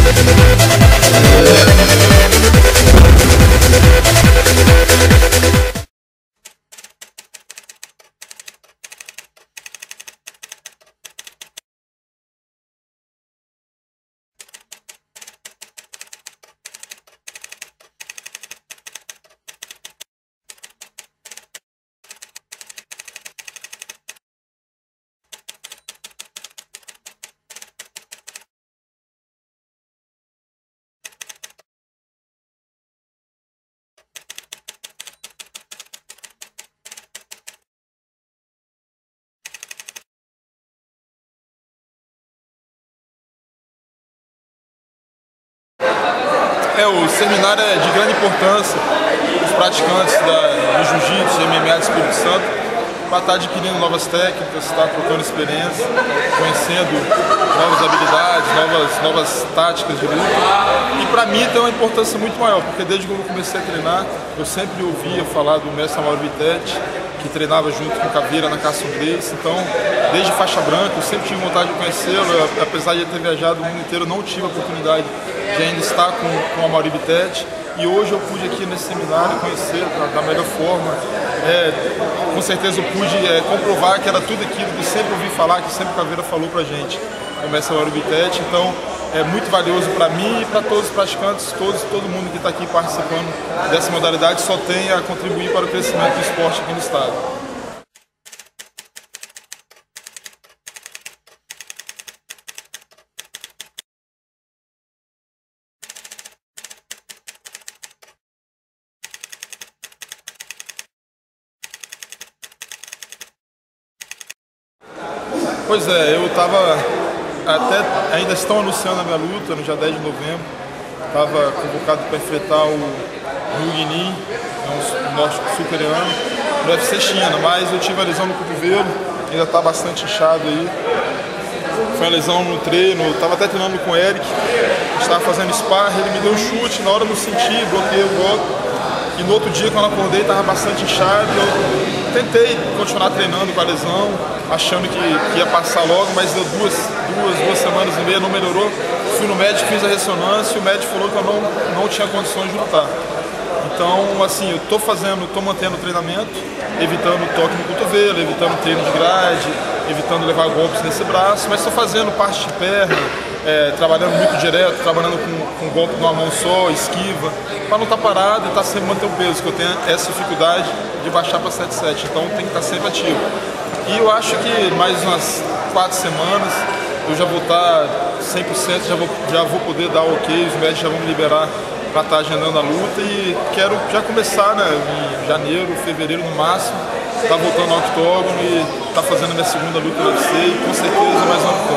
O seminário é de grande importância para os praticantes do jiu-jitsu e MMA do Espírito Santo, para estar adquirindo novas técnicas, estar trocando experiência, conhecendo novas habilidades, novas táticas de luta. E para mim tem uma importância muito maior, porque desde quando eu comecei a treinar, eu sempre ouvia falar do mestre Amaury Bittetti, que treinava junto com o Caveira na Carson Gracie. Então, desde faixa branca, eu sempre tive vontade de conhecê-lo. Apesar de ter viajado o mundo inteiro, não tive a oportunidade de ainda estar com o Amaury Bittetti. E hoje eu pude aqui nesse seminário conhecer da melhor forma. Com certeza eu pude comprovar que era tudo aquilo que sempre ouvi falar, que sempre o Caveira falou pra gente, o mestre Amaury Bittetti. Então, é muito valioso para mim e para todos os praticantes, todo mundo que está aqui participando dessa modalidade só tem a contribuir para o crescimento do esporte aqui no estado. Pois é, eu estava ainda estão anunciando a minha luta no dia 10 de novembro. Estava convocado para enfrentar o Ryu Guinin, um norte-sul-coreano, no UFC China, mas eu tive a lesão no cotovelo, ainda está bastante inchado aí. Foi uma lesão no treino, estava até treinando com o Eric, estava fazendo sparring, ele me deu um chute, na hora eu não senti, bloqueei o golpe. E no outro dia, quando eu acordei, estava bastante inchado. Eu tentei continuar treinando com a lesão, achando que ia passar logo, mas deu duas semanas e meia, não melhorou. Fui no médico, fiz a ressonância e o médico falou que eu não tinha condições de lutar. Então, assim, eu estou mantendo o treinamento, evitando toque no cotovelo, evitando treino de grade, evitando levar golpes nesse braço, mas estou fazendo parte de perna, trabalhando muito direto, trabalhando com golpe numa mão só, esquiva, para não estar parado e estar sempre mantendo o peso, que eu tenho essa dificuldade de baixar para 7,7, então tem que estar sempre ativo. E eu acho que mais umas 4 semanas eu já vou estar 100%, já vou poder dar ok, os médicos já vão me liberar para estar agendando a luta e quero já começar, né, em janeiro, fevereiro no máximo, estar voltando ao octógono e estar fazendo a minha segunda luta no UFC e com certeza mais uma